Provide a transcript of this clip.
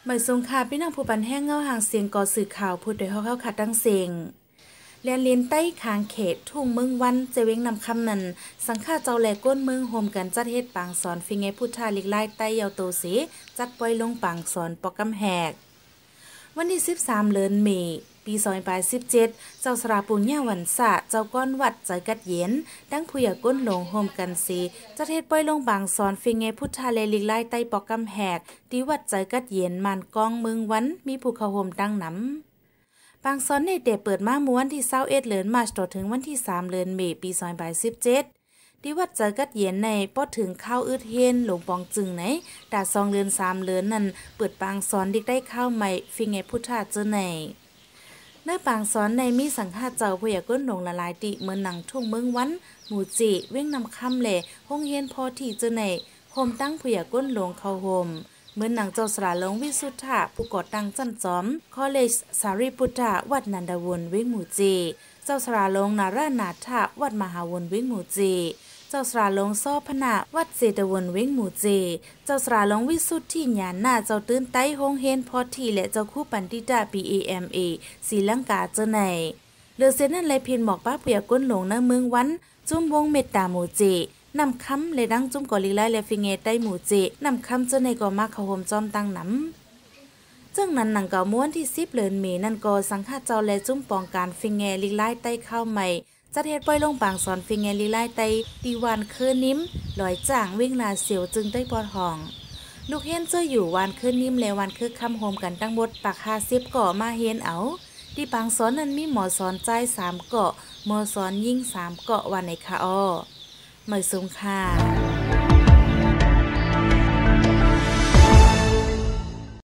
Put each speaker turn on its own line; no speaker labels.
หมายสงค่ะพี่น้องผู้ปันแห้งเงาห่างเสียงก่อสื่อข่าวพูดโดยเฮาขัดตั้งเสียงเลียนเลียนใต้คางเขตทุ่งเมืองวันเจเวงนำคำนั้นสังฆาเจ้าแหลก้นเมืองโฮมกันจัดเฮ็ดปางสอนฟิงเงพุทธาลิกไล่ใต้ยาวโตเสจัดปล่อยลงปางสอนปอกกำแหกวันที่13เดือนเมษปี2017เจ้าสราปุญญาวันษะเจ้าก้อนวัดใจกัดเย็นดังผู้ใหญ่ก้นหลงโฮมกันสีจัดเฮ็ดปล่อยลงบางสอนฟิงเงพุทธาเลลิกไล่ใต้ปอกกำแหกที่วัดใจกัดเย็นมันกองเมืองวันมีผู้เข้าโฮมดังนำบางสอนในเดเปิดมาม้วนที่21เดือนมาร์ชต่อถึงวันที่3เดือนเมษปี2017ที่วัดใจกัดเย็นในปอถึงข้าวอึดเฮนหลงปองจึงไหนดา2เดือน3เดือนนั้นเปิดปางสอนดิกได้ข้าวใหม่ฟิงเงพุทธาเจอในเนื้อปางสอนในมีสังฆาเจ้าผู้ใหญ่ก้นหลงละลายติเหมือนหนังทุ่งเมืองวันหมู่จิเว้งนำคำแหล่ห้องเฮียนพอที่เจอในโฮมตั้งผู้ใหญ่ก้นหลงเข้าโฮมเหมือนหนังเจ้าสระหลงวิสุทธะผู้ก่อตั้งจันจอมคอลเลจสารีปุตตะวัดนันดาวนเว้งหมู่จิเจ้าสระหลงนารานาถะวัดมหาวนเว้งหมู่จิเจ้าสระหลงซ้อพนะวัดเจตวนเว้งหมู่เจเจ้าสระหลงวิสุทธิญาณหน้าเจ้าตื้นไต้ฮงเฮนพอทีและเจ้าคู่ปันติดา BAMA ศรีลังกาเจ้าไหนเลือเซนนั่นเลยเพียนบอกป้าเปียก้นหลงในเมืองวันจุ้มวงเมตตาหมู่เจนำคำเลยดังจุ้มก่อลิไลและฟิงเงใต้หมู่เจนำคำเจ้าในก่อมาเขาโฮมจอมตั้งน้ำจึงนั้นหนังเก่าม้วนที่10เดือนเมษนั่นก็สังฆาเจ้าและจุ้มปองการฟิงเงลิไลใต้ข้าวใหม่จัดเฮ็ดปล่อยลงปางสอนฟิงเงลีไล่ไตดีวานคืนนิ้มลอยจ่างวิ่งลาเสียวจึงได้ปอดห้องลูกเฮียนเจออยู่วานคืนนิ้มและวานคือคำโฮมกันตั้งบดปาก50เกาะมาเฮียนเอาที่ปางสอนนั้นมีหมอสอนใจ3เกาะหมอสอนยิ่ง3เกาะวันในคาอ้อเหมยสูงค่ะ